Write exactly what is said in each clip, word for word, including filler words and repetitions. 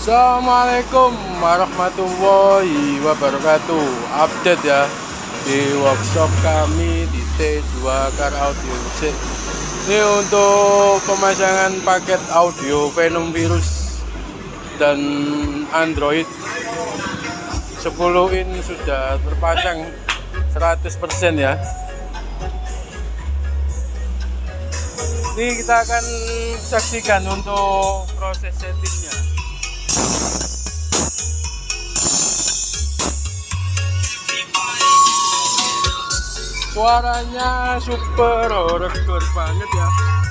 Assalamualaikum warahmatullahi wabarakatuh. Update ya di workshop kami di T dua Car Audio Musik. Ini untuk pemasangan paket audio Venom Virus dan Android sepuluh in sudah terpasang seratus persen ya. Ini kita akan saksikan untuk proses settingnya. Suaranya super hardcore banget ya.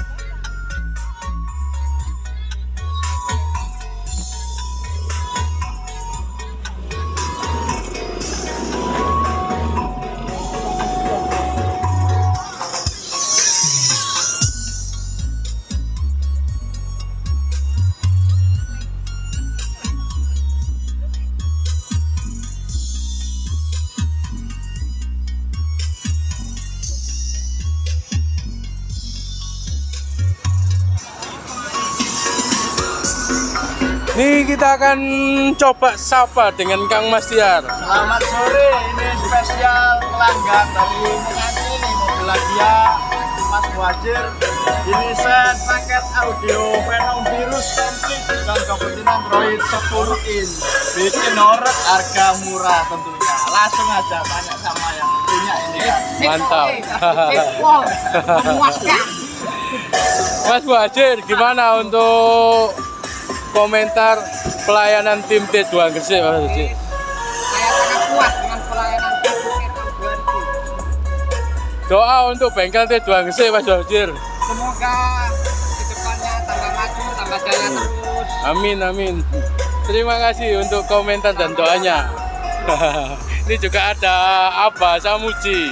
Nih kita akan coba sapa dengan Kang Mas Tiar. Selamat sore, ini spesial pelanggan dari Mengani ini mobil Lagia Mas Wajir. Ini set paket audio Venom Virus komplit dan komputer Android sepuluh in. Bikin horor, harga murah tentunya. Langsung aja tanya sama yang punya ini. Mantap. Memuaskan. Mas Wajir, gimana untuk komentar pelayanan tim T dua Gresik, Mas Wajir? Saya sangat puas dengan pelayanan tim T dua Gresik. Doa untuk bengkel T dua Gresik, Mas Wajir. Semoga ke depannya tambah maju, tambah jaya terus. Amin, amin. Terima kasih untuk komentar dan doanya. Ini juga ada Abah Samuji.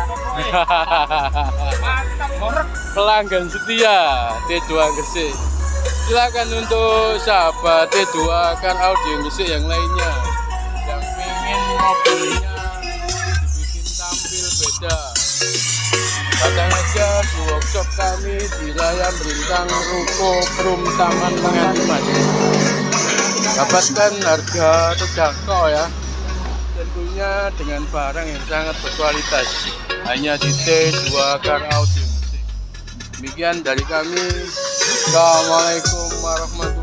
Pelanggan setia T dua Gresik. Silakan untuk sahabat T dua Car Audio Musik yang lainnya yang ingin mobilnya dibikin tampil beda, datang aja di workshop kami di Raya Berintang, Ruko Prum Taman Mengani Mas. Dapatkan harga terjangkau ya, tentunya dengan barang yang sangat berkualitas hanya di T dua Car Audio Musik. Demikian dari kami. Assalamualaikum warahmatullahi wabarakatuh.